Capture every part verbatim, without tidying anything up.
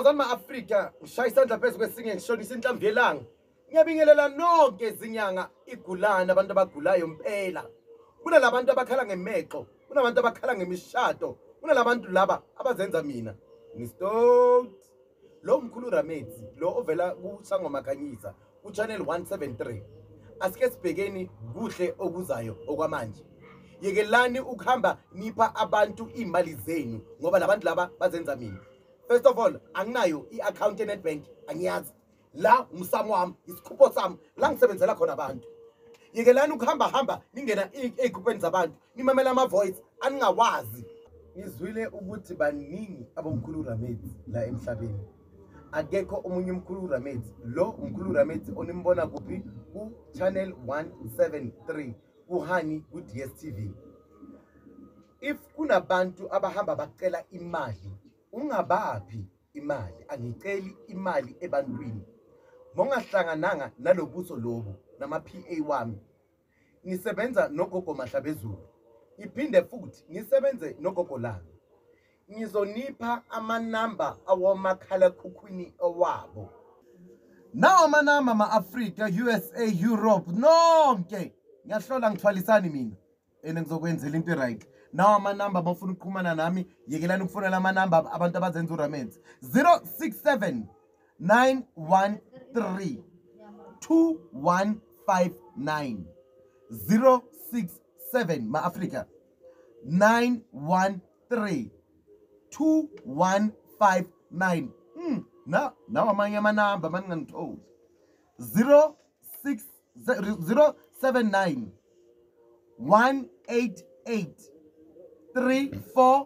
Sithokozani ma-Afrika, ngishaya isandla phezu kwesinye ngishonisa inhlamvu yelanga. Ngiyabingelela nonke izinyanga igulana abantu abagulayo impela. Kunalabantu abakhala ngemexo, kunabantu abakhala ngemishado, kunalabantu laba abazenza mina. Ngistot. Lo Mkhulu Rametsi, lo ovela kuSangoma Khanyisa, ku-channel one seventy-three. Asike sibhekeni kuhle okuzayo okwamanje. Yekelani ukuhamba nipha abantu imali zenu ngoba labantu laba bazenza mina. First of all, anginayo i-account eNetbank, angiyazi. La umsamo wami, isikhupho sami, la ngisebenzela khona abantu. Yekelani ukuhamba hamba ningena ezikhupheni zabantu, nimamela ama voice aningawazi. Ngizwile ukuthi baningi abomkhulu Rametsi la emhlabeni. Akekho omunye Mkhulu Rametsi, lo Mkhulu Rametsi onimbona kuphi ku channel one seventy-three kuhani ku D S T V. If kunabantu abahamba bacela imali, ungabaphi imali, angiceli imali ebantwini. Mongahlangananga nalobuso lobo nama P A wami. Ngisebenza nogogo Mahlabezulu. Iphinde futhi ngisebenze nogogo lami. Ngizonipha amanamba awomakhala khukhwini owabo. Nawo amanamba ma-Afrika, U S A, Europe, nonke. Ngiyahlola ngithwalisani mina. Ene ngizokwenzela into right. Nawo amanamba bafuna ukuqhumana nami, yekelani ukufonela amanamba abantu abazenza uRametsi. zero six seven nine one three two one five nine. zero six seven ma-Afrika nine one three two one five nine. Hmm, now now amanye amanamba maningangithola. zero six zero seven nine one eight eight three four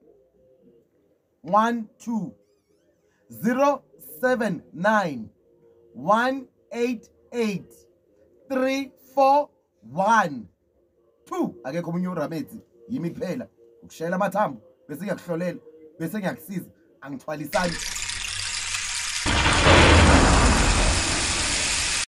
one two. zero seven nine one eight eight three four one two. Akekho omunye uRametsi, yimi kuphela ukushayela amathambo bese ngiyakuhlolela bese ngiyakusiza, angithwalisani.